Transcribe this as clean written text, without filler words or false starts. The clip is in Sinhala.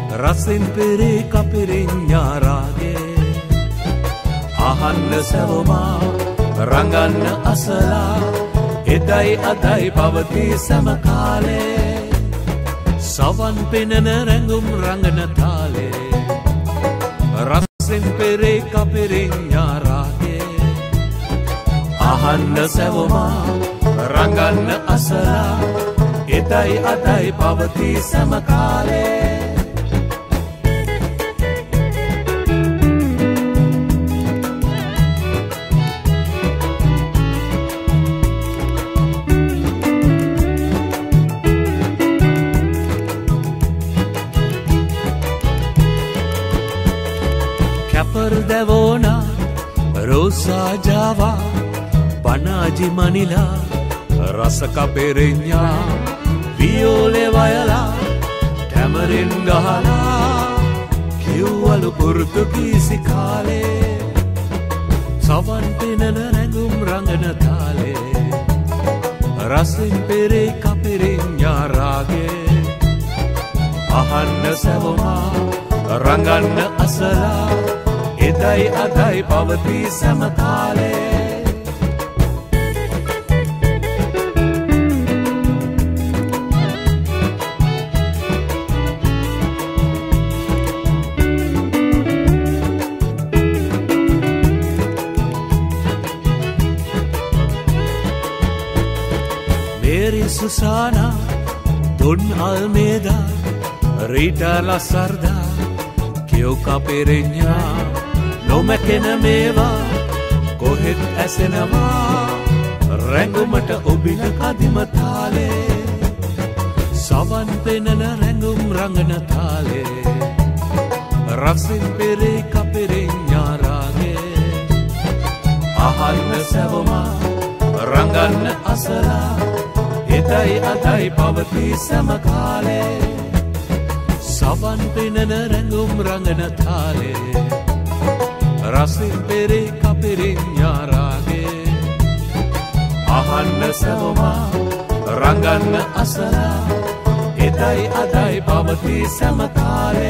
රසින් පෙරේ කපිරිඤ්ඤා රාගේ අහන්න සැවොමා රඟන්න අසලා එදයි අදයි පවතී සම කාලේ සවන් පෙනෙන රැඟුම් රඟන තාලේ රසින් පෙරේ කපිරිඤ්ඤා රාගේ අහන්න සැවොමා රඟන්න අසලා එදයි අදයි පවතී සම කාලේ Perdevona Rosa Java Panaji Manila Rasa Kapirinya Viole Viola Tamarin Gahala Kiwalu Portuguese Kale Savan Pinana Rangum Rangana Tale Rasin Pere Kapirinya Rage Ahanna Savoma Rangana Asala එදයි අදයි පවතී සම කාලේ Mary Susana Don Almeida Rita Lasarda Kio Kapirinya නොමැකෙන මේවා කොහෙත් ඇසෙනවා රැඟුමට ඔබින කදිම තාලේ සවන් පෙනෙන රැඟුම් රඟන තාලේ රසින් පෙරේ කපිරිඤ්ඤා රාගේ අහන්න සැවොමා රඟන්න අසලා එදයි අදයි පවතී සම කාලේ සවන් පෙනෙන රැඟුම් රඟන තාලේ Rasin pere kapiriඤ්ඤා රාගේ අහන්න සැවොමා රඟන්න අසලා එදයි අදයි පවතී සම කාලේ